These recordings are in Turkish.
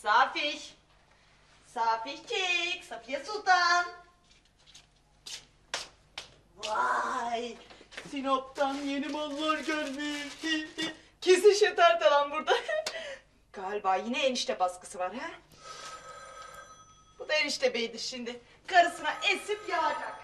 Safiş. Safişçik. Safiye Sultan. Vay. Sinop'tan yeni mallar gelmiş. Kesin şeter talan burada. Galiba yine enişte baskısı var ha? Bu da enişte beydir şimdi. Karısına esip yağacak.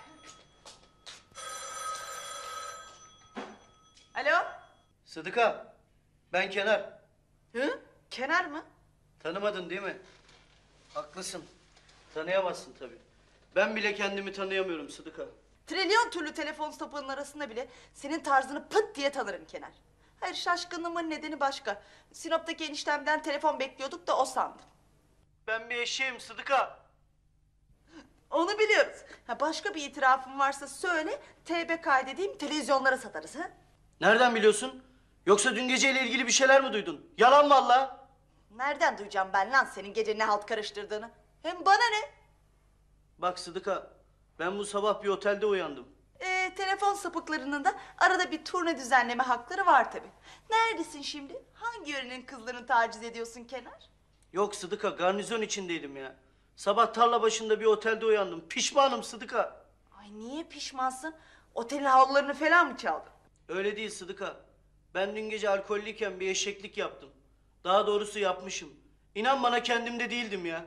Alo? Sıdıka, ben Kenar. Hı? Kenar mı? Tanımadın değil mi? Haklısın. Tanıyamazsın tabii. Ben bile kendimi tanıyamıyorum Sıdıka. Trilyon türlü telefon sapığının arasında bile senin tarzını pıt diye tanırım Kenar. Hayır, şaşkınlığımın nedeni başka. Sinop'taki eniştemden telefon bekliyorduk da o sandım. Ben bir eşeğim Sıdıka. Onu biliyoruz. Ha, başka bir itirafın varsa söyle, TB kaydedeyim, televizyonlara satarız ha? Nereden biliyorsun? Yoksa dün geceyle ilgili bir şeyler mi duydun? Yalan vallahi. Nereden duyacağım ben lan senin gece ne halt karıştırdığını? Hem bana ne? Bak Sıdıka, ben bu sabah bir otelde uyandım. Telefon sapıklarının da arada bir turne düzenleme hakları var tabii. Neredesin şimdi? Hangi yörenin kızlarını taciz ediyorsun Kenar? Yok Sıdıka, garnizon içindeydim ya. Sabah tarla başında bir otelde uyandım. Pişmanım Sıdıka. Ay niye pişmansın? Otelin havlularını falan mı çaldın? Öyle değil Sıdıka. Ben dün gece alkollüyken bir eşeklik yaptım. Daha doğrusu yapmışım. İnan bana kendimde değildim ya.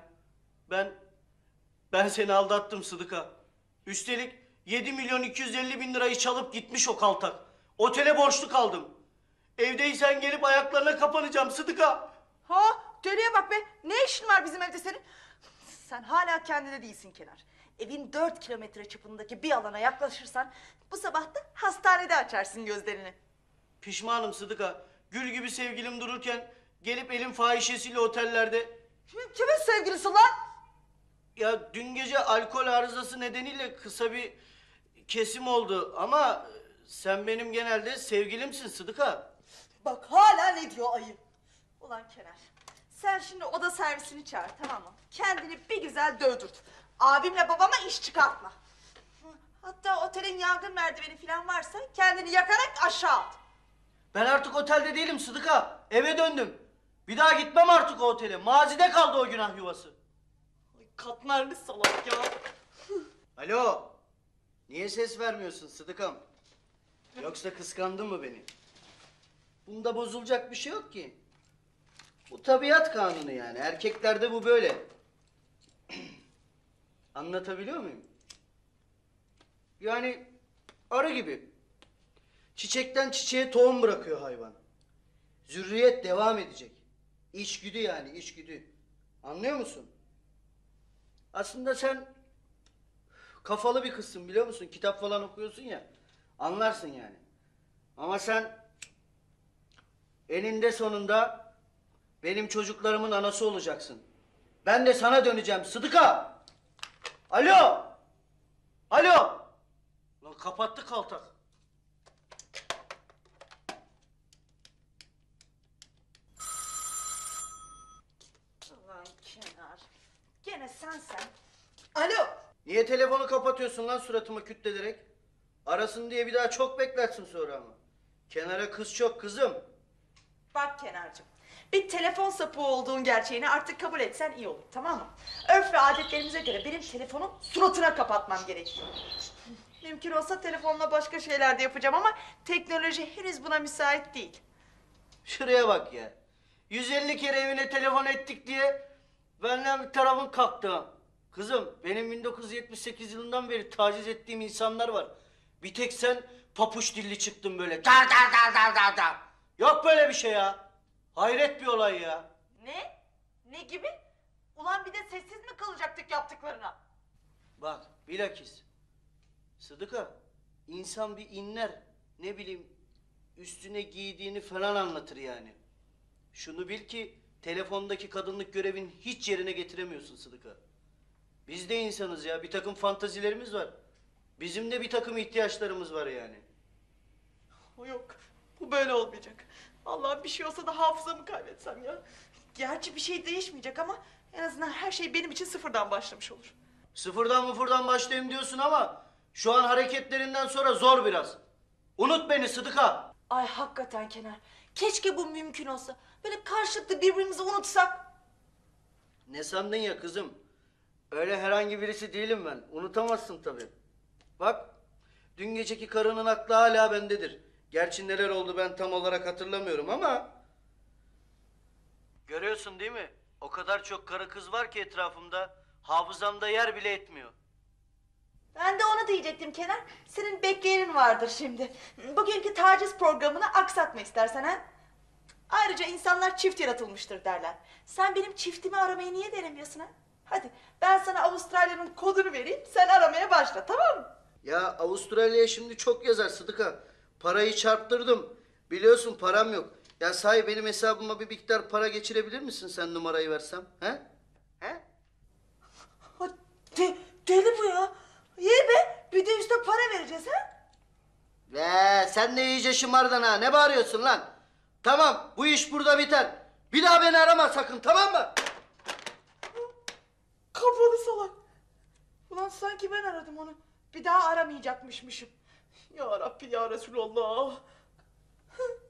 Ben seni aldattım Sıdıka. Üstelik 7.250.000 lirayı çalıp gitmiş o kaltak. Otele borçlu kaldım. Evdeysen gelip ayaklarına kapanacağım Sıdıka. Ha, deliye bak be. Ne işin var bizim evde senin? Sen hala kendine değilsin Kenar. Evin 4 kilometre çapındaki bir alana yaklaşırsan bu sabah da hastanede açarsın gözlerini. Pişmanım Sıdıka. Gül gibi sevgilim dururken gelip elin fahişesiyle otellerde... Kimin sevgilisi lan? Ya dün gece alkol arızası nedeniyle kısa bir kesim oldu ama sen benim genelde sevgilimsin Sıdıka. Bak hala ne diyor ayı. Ulan Kenar, sen şimdi oda servisini çağır, tamam mı? Kendini bir güzel dövdürt. Abimle babama iş çıkartma. Hatta otelin yangın merdiveni falan varsa kendini yakarak aşağı at. Ben artık otelde değilim Sıdıka. Eve döndüm. Bir daha gitmem artık o otele. Mazide kaldı o günah yuvası. Ay, katmerli salak ya. Alo. Niye ses vermiyorsun Sıdıkam? Yoksa kıskandın mı beni? Bunda bozulacak bir şey yok ki. Bu tabiat kanunu yani. Erkeklerde bu böyle. Anlatabiliyor muyum? Yani arı gibi. Çiçekten çiçeğe tohum bırakıyor hayvan. Zürriyet devam edecek. İçgüdü yani, içgüdü. Anlıyor musun? Aslında sen kafalı bir kızsın biliyor musun? Kitap falan okuyorsun ya. Anlarsın yani. Ama sen eninde sonunda benim çocuklarımın anası olacaksın. Ben de sana döneceğim Sıdıka. Alo. Alo. Lan kapattı kaltak. Ulan Kenar, gene sen. Alo. Niye telefonu kapatıyorsun lan suratıma kütlederek? Arasın diye bir daha çok beklersin sonra ama. Kenara kız çok kızım. Bak Kenarcığım, bir telefon sapığı olduğun gerçeğini artık kabul etsen iyi olur, tamam mı? Örf ve adetlerimize göre benim telefonu suratına kapatmam gerekiyor. Mümkün olsa telefonla başka şeyler de yapacağım ama teknoloji henüz buna müsait değil. Şuraya bak ya. 150 kere evine telefon ettik diye benden bir tarafın kalktı ha. Kızım benim 1978 yılından beri taciz ettiğim insanlar var. Bir tek sen papuç dilli çıktın böyle. Dar dar dar dar dar dar. Yok böyle bir şey ya. Hayret bir olay ya. Ne? Ne gibi? Ulan bir de sessiz mi kalacaktık yaptıklarına? Bak bilakis. Sıdıka insan bir inler. Ne bileyim üstüne giydiğini falan anlatır yani. Şunu bil ki telefondaki kadınlık görevini hiç yerine getiremiyorsun Sıdıka. Biz de insanız ya. Bir takım fantazilerimiz var. Bizim de bir takım ihtiyaçlarımız var yani. O yok. Bu böyle olmayacak. Vallahi bir şey olsa da hafızamı kaybetsem ya. Gerçi bir şey değişmeyecek ama en azından her şey benim için sıfırdan başlamış olur. Sıfırdan başlayayım diyorsun ama şu an hareketlerinden sonra zor biraz. Unut beni Sıdıka. Ay hakikaten Kenar. Keşke bu mümkün olsa. Böyle karşılıklı birbirimizi unutsak. Ne sandın ya kızım? Öyle herhangi birisi değilim ben. Unutamazsın tabii. Bak, dün geceki karının aklı hala bendedir. Gerçi neler oldu ben tam olarak hatırlamıyorum ama... Görüyorsun değil mi? O kadar çok karı kız var ki etrafımda. Hafızamda yer bile etmiyor. Ben de onu diyecektim Kenar. Senin bekleyenin vardır şimdi. Bugünkü taciz programını aksatma istersen ha. Ayrıca insanlar çift yaratılmıştır derler. Sen benim çiftimi aramayı niye denemiyorsun ha? Hadi ben sana Avustralya'nın kodunu vereyim, sen aramaya başla, tamam mı? Ya Avustralya'ya şimdi çok yazar Sıdıka. Parayı çarptırdım. Biliyorsun param yok. Ya sahi benim hesabıma bir miktar para geçirebilir misin sen numarayı versem? He? He? Ha, deli bu ya. İyi be, bir de üstüne para vereceğiz ha? Sen de iyice şımardın ha. Ne bağırıyorsun lan? Tamam, bu iş burada biter. Bir daha beni arama sakın, tamam mı? Kafanı salak. Ulan sanki ben aradım onu. Bir daha aramayacakmışmışım. Ya Rabbi ya Resulallah.